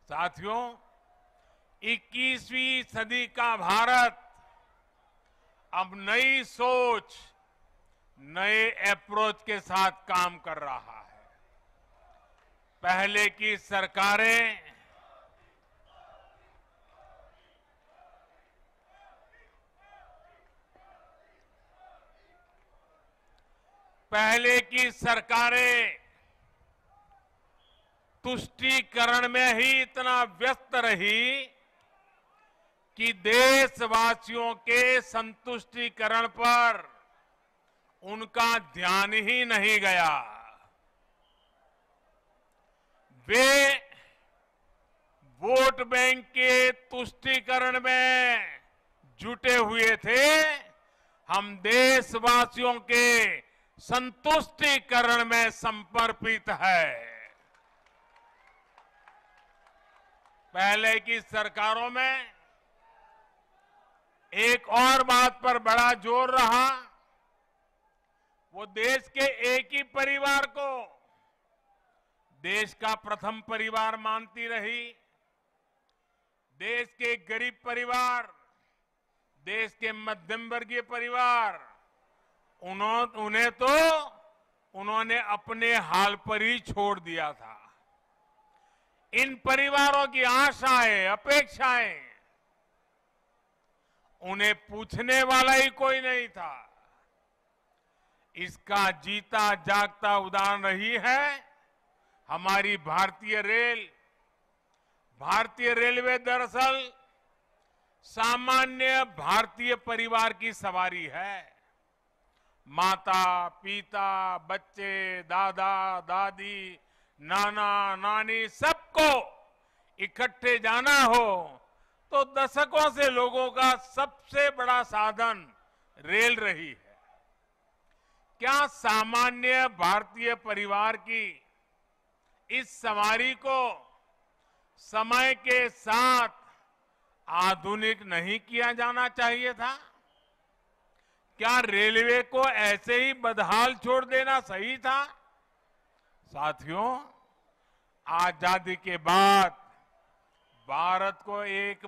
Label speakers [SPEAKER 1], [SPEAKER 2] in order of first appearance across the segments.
[SPEAKER 1] साथियों, 21वीं सदी का भारत अब नई सोच, नए अप्रोच के साथ काम कर रहा है। पहले की सरकारें तुष्टीकरण में ही इतना व्यस्त रही कि देशवासियों के संतुष्टीकरण पर उनका ध्यान ही नहीं गया। वे वोट बैंक के तुष्टीकरण में जुटे हुए थे। हम देशवासियों के संतुष्टीकरण में समर्पित है। पहले की सरकारों में एक और बात पर बड़ा जोर रहा, वो देश के एक ही परिवार को देश का प्रथम परिवार मानती रही। देश के गरीब परिवार, देश के मध्यम वर्गीय परिवार, उन्होंने अपने हाल पर ही छोड़ दिया था। इन परिवारों की आशाएं, अपेक्षाएं, उन्हें पूछने वाला ही कोई नहीं था। इसका जीता जागता उदाहरण रही है हमारी भारतीय रेल। भारतीय रेलवे दरअसल सामान्य भारतीय परिवार की सवारी है। माता, पिता, बच्चे, दादा, दादी, नाना, नानी, सबको इकट्ठे जाना हो तो दशकों से लोगों का सबसे बड़ा साधन रेल रही है। क्या सामान्य भारतीय परिवार की इस सवारी को समय के साथ आधुनिक नहीं किया जाना चाहिए था? क्या रेलवे को ऐसे ही बदहाल छोड़ देना सही था? साथियों, आजादी के बाद भारत को एक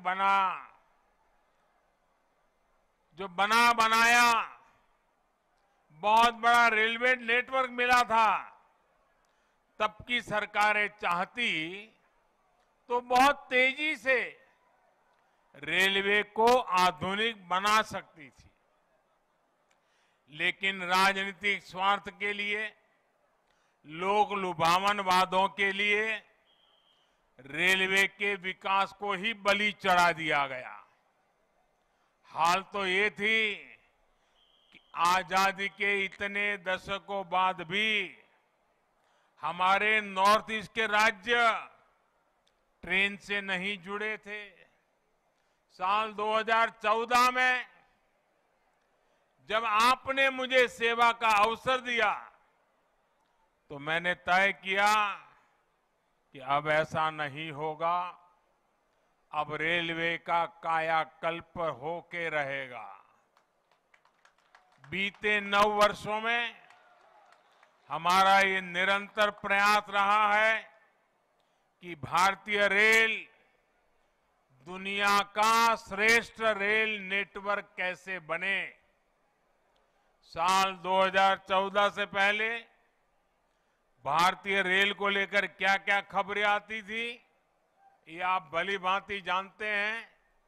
[SPEAKER 1] बनाया बहुत बड़ा रेलवे नेटवर्क मिला था। तब की सरकारें चाहती तो बहुत तेजी से रेलवे को आधुनिक बना सकती थी, लेकिन राजनीतिक स्वार्थ के लिए, लोक लुभावन वादों के लिए रेलवे के विकास को ही बलि चढ़ा दिया गया। हाल तो ये थी कि आजादी के इतने दशकों बाद भी हमारे नॉर्थ ईस्ट के राज्य ट्रेन से नहीं जुड़े थे। साल 2014 में जब आपने मुझे सेवा का अवसर दिया तो मैंने तय किया कि अब ऐसा नहीं होगा। अब रेलवे का कायाकल्प होके रहेगा। बीते 9 वर्षों में हमारा ये निरंतर प्रयास रहा है कि भारतीय रेल दुनिया का श्रेष्ठ रेल नेटवर्क कैसे बने। साल 2014 से पहले भारतीय रेल को लेकर क्या क्या खबरें आती थी, ये आप भली भांति जानते हैं।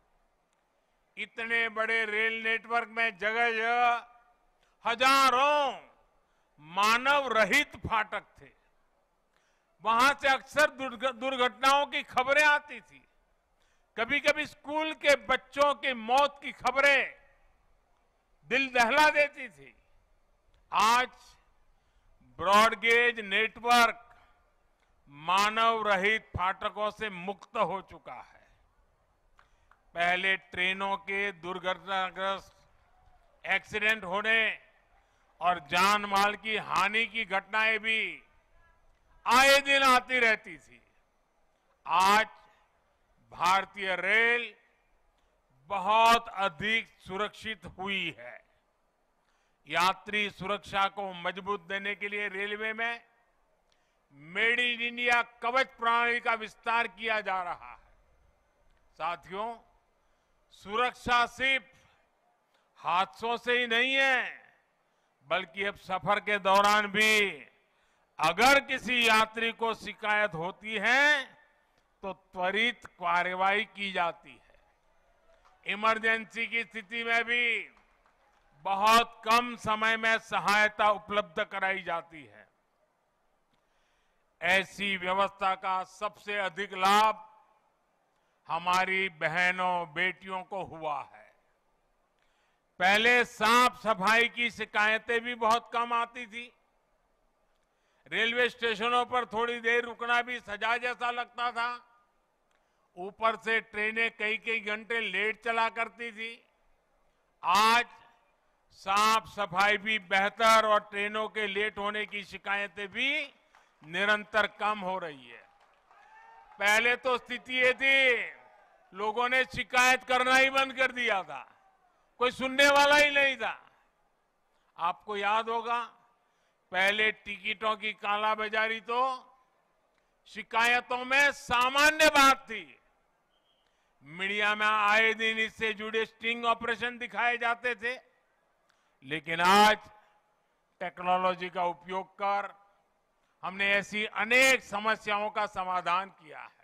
[SPEAKER 1] इतने बड़े रेल नेटवर्क में जगह जगह हजारों मानव रहित फाटक थे। वहां से अक्सर दुर्घटनाओं की खबरें आती थी। कभी कभी स्कूल के बच्चों की मौत की खबरें दिल दहला देती थी। आज ब्रॉडगेज नेटवर्क मानव रहित फाटकों से मुक्त हो चुका है। पहले ट्रेनों के दुर्घटनाग्रस्त एक्सीडेंट होने और जान माल की हानि की घटनाएं भी आए दिन आती रहती थी। आज भारतीय रेल बहुत अधिक सुरक्षित हुई है। यात्री सुरक्षा को मजबूत देने के लिए रेलवे में मेड इन इंडिया कवच प्रणाली का विस्तार किया जा रहा है। साथियों, सुरक्षा सिर्फ हादसों से ही नहीं है, बल्कि अब सफर के दौरान भी अगर किसी यात्री को शिकायत होती है तो त्वरित कार्रवाई की जाती है। इमरजेंसी की स्थिति में भी बहुत कम समय में सहायता उपलब्ध कराई जाती है। ऐसी व्यवस्था का सबसे अधिक लाभ हमारी बहनों बेटियों को हुआ है। पहले साफ सफाई की शिकायतें भी बहुत कम आती थी। रेलवे स्टेशनों पर थोड़ी देर रुकना भी सजा जैसा लगता था। ऊपर से ट्रेनें कई कई घंटे लेट चला करती थी। आज साफ सफाई भी बेहतर और ट्रेनों के लेट होने की शिकायतें भी निरंतर कम हो रही है। पहले तो स्थिति ये थी, लोगों ने शिकायत करना ही बंद कर दिया था, कोई सुनने वाला ही नहीं था। आपको याद होगा, पहले टिकटों की कालाबाजारी तो शिकायतों में सामान्य बात थी। मीडिया में आए दिन इससे जुड़े स्टिंग ऑपरेशन दिखाए जाते थे। लेकिन आज टेक्नोलॉजी का उपयोग कर हमने ऐसी अनेक समस्याओं का समाधान किया है।